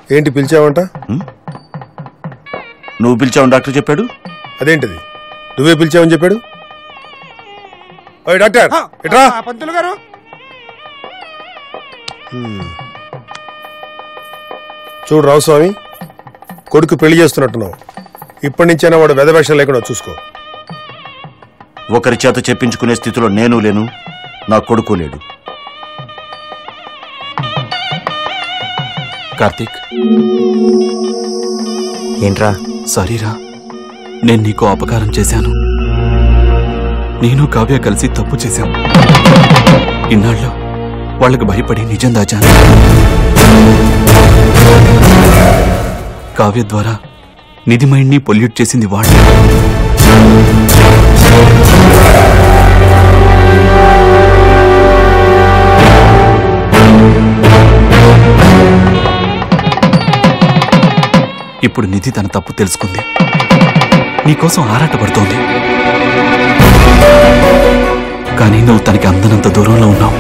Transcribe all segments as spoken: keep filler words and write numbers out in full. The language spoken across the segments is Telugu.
ఏంటి పిలిచావంట? నువ్వు పిలిచావు డాక్టర్ చెప్పాడు. అదేంటిది నువ్వే పిలిచావని చెప్పాడు? డాక్టర్ ఎట్రా పంతులు గారు. చూడు రావుస్వామి, కొడుకు పెళ్లి చేస్తున్నట్టున్నావు. ఇప్పటి నుంచైనా వాడు వెధవేషం లేకుండా చూసుకో. ఒకరి చేత చెప్పించుకునే స్థితిలో నేను లేను, నా కొడుకు లేడు. కార్తీక్, ఏంట్రా? సారీరా, నేను నీకు అపకారం చేశాను. నేను కావ్య కలిసి తప్పు చేశాం. ఇన్నాళ్ళు వాళ్ళకు భయపడి నిజం దాచాను. కావ్య ద్వారా నిధి మైండ్ని పొల్యూట్ చేసింది వాళ్ళు. ఇప్పుడు నిధి తన తప్పు తెలుసుకుంది, నీకోసం ఆరాటపడుతోంది. కానీ నువ్వు తనకి అందనంత దూరంలో ఉన్నావు.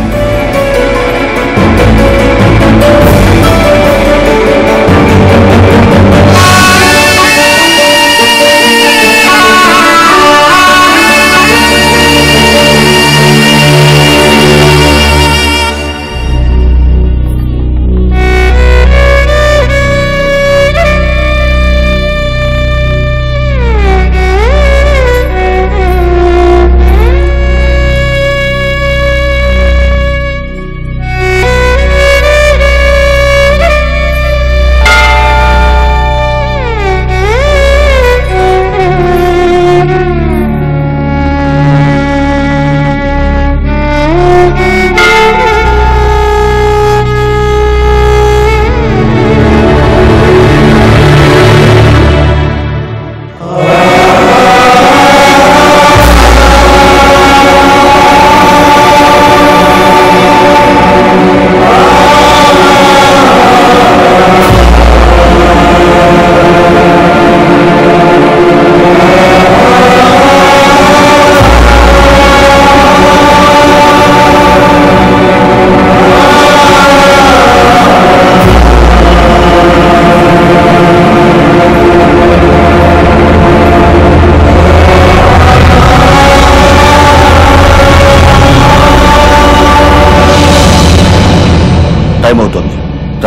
టైం అవుతుంది, రా.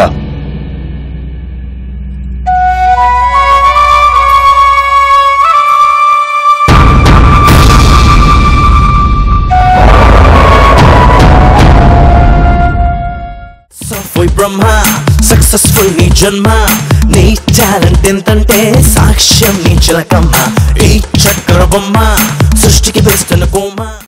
Foi Brahma, successful నీ జన్మ. నీ టాలెంట్ ఎంతంటే సాక్ష్యం నీ చిలకమ్మ. ఈ చక్రబొమ్మ సృష్టికి వేస్తున్న కోమ.